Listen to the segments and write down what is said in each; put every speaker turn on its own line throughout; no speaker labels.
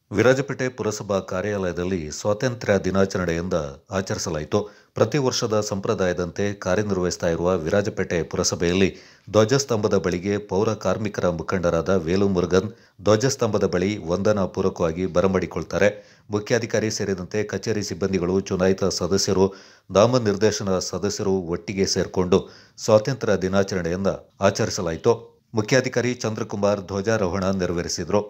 ವಿರಾಜಪೇಟೆ ಪುರಸಭಾ ಕಾರ್ಯಾಲಯದಲ್ಲಿ ಸ್ವಾತಂತ್ರ್ಯ ದಿನಾಚರಣೆಯಿಂದ ಆಚರಿಸಲಾಯಿತು. ಪ್ರತಿ ವರ್ಷದ ಸಂಪ್ರದಾಯದಂತೆ ಕಾರ್ಯನಿರ್ವಹಿಸ್ತಾ ಇರುವ ವಿರಾಜಪೇಟೆ ಪುರಸಭೆಯಲ್ಲಿ ಧ್ವಜಸ್ತಂಭದ ಬಳಿಗೆ ಪೌರ ಕಾರ್ಮಿಕರ ಮುಖಂಡರಾದ ವೇಲುಮುರುಗನ್ ಧ್ವಜಸ್ತಂಭದ ಬಳಿ ವಂದನಾ ಪೂರ್ವಕವಾಗಿ ಬರಮಾಡಿಕೊಳ್ತಾರೆ. ಮುಖ್ಯಾಧಿಕಾರಿ ಸೇರಿದಂತೆ ಕಚೇರಿ ಸಿಬ್ಬಂದಿಗಳು, ಚುನಾಯಿತ ಸದಸ್ಯರು, ನಾಮನಿರ್ದೇಶನ ಸದಸ್ಯರು ಒಟ್ಟಿಗೆ ಸೇರಿಕೊಂಡು ಸ್ವಾತಂತ್ರ್ಯ ದಿನಾಚರಣೆಯಿಂದ ಆಚರಿಸಲಾಯಿತು. ಮುಖ್ಯಾಧಿಕಾರಿ ಚಂದ್ರಕುಮಾರ್ ಧ್ವಜಾರೋಹಣ ನೆರವೇರಿಸಿದರು.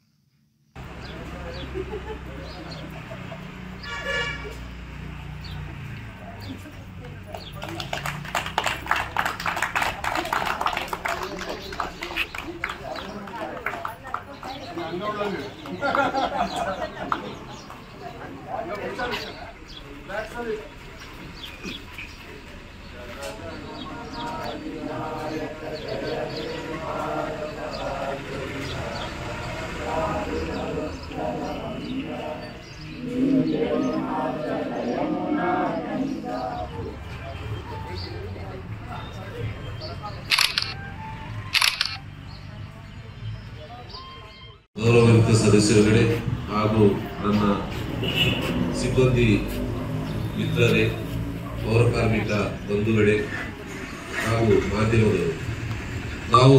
ಗೌರವಾನ್ವಿತ ಸದಸ್ಯರುಗಳೇ ಹಾಗೂ ನನ್ನ ಸಿಬ್ಬಂದಿ ಮಿತ್ರರೇ, ಪೌರ ಕಾರ್ಮಿಕ ಬಂಧುಗಳೇ ಹಾಗೂ ಮಾಧ್ಯಮದವರು, ನಾವು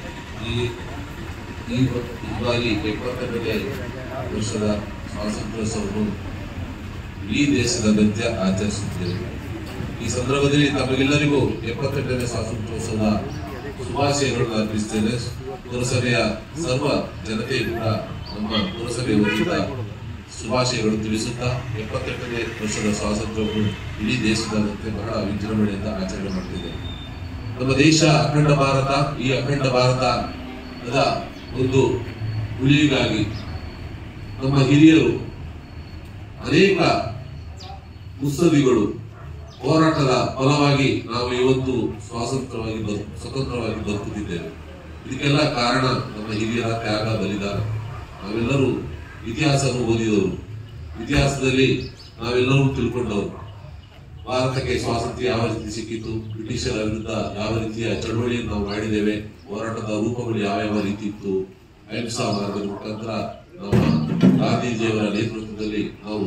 ಈ ಬಾರಿ 72ನೇ ವರ್ಷದ ಸ್ವಾತಂತ್ರ್ಯೋತ್ಸವವನ್ನು ಇಡೀ ದೇಶದಾದ್ಯಂತ ಆಚರಿಸುತ್ತೇವೆ. ಈ ಸಂದರ್ಭದಲ್ಲಿ ತಮಗೆಲ್ಲರಿಗೂ 72ನೇ ಸ್ವಾತಂತ್ರ್ಯೋತ್ಸವದ ಶುಭಾಶಯಗಳನ್ನು ಅರ್ಪಿಸುತ್ತೇನೆ. ಪುರಸಭೆಯ ಸರ್ವ ಜನತೆಯು ಕೂಡ ನಮ್ಮ ಪುರಸಭೆ ವತಿಯಿಂದ ಶುಭಾಶಯಗಳು ತಿಳಿಸುತ್ತಾ 78ನೇ ವರ್ಷದ ಸ್ವಾತಂತ್ರ್ಯವನ್ನು ಇಡೀ ದೇಶದಾದ್ಯಂತ ಬಹಳ ವಿಜೃಂಭಣೆಯಿಂದ ಆಚರಣೆ ಮಾಡುತ್ತಿದೆ. ನಮ್ಮ ದೇಶ ಅಖಂಡ ಭಾರತ. ಈ ಅಖಂಡ ಭಾರತದ ಒಂದು ಉಳಿವಿಗಾಗಿ ನಮ್ಮ ಹಿರಿಯರು ಅನೇಕ ಮುತ್ಸದ್ದಿಗಳು ಹೋರಾಟದ ಫಲವಾಗಿ ನಾವು ಇವತ್ತು ಸ್ವತಂತ್ರವಾಗಿ ಬದುಕುತ್ತಿದ್ದೇವೆ. ಇದಕ್ಕೆಲ್ಲ ಕಾರಣ ನಮ್ಮ ಹಿರಿಯರ ತ್ಯಾಗ, ಬಲಿದಾನ. ನಾವೆಲ್ಲರೂ ಇತಿಹಾಸವನ್ನು ಓದಿದವರು, ಇತಿಹಾಸದಲ್ಲಿ ನಾವೆಲ್ಲರೂ ತಿಳ್ಕೊಂಡವರು. ಭಾರತಕ್ಕೆ ಸ್ವಾತಂತ್ರ್ಯ ಯಾವ ರೀತಿ ಸಿಕ್ಕಿತು, ಬ್ರಿಟಿಷರ ವಿರುದ್ಧ ಯಾವ ರೀತಿಯ ಚಳವಳಿಯನ್ನು ನಾವು ಮಾಡಿದ್ದೇವೆ, ಹೋರಾಟದ ರೂಪಗಳು ಯಾವ ರೀತಿ ಇತ್ತು, ಅಹಿಂಸಾ ಮಾರ್ಗದ ಮುಖಾಂತರ ನಮ್ಮ ಗಾಂಧೀಜಿಯವರ ನೇತೃತ್ವದಲ್ಲಿ ನಾವು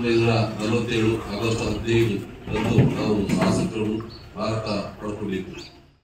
1947 ಆಗಸ್ಟ್ 15 ರಂದು ನಾವು ಸ್ವಾತಂತ್ರ್ಯವನ್ನು ಭಾರತ ಪಡ್ಕೊಂಡಿದ್ದು.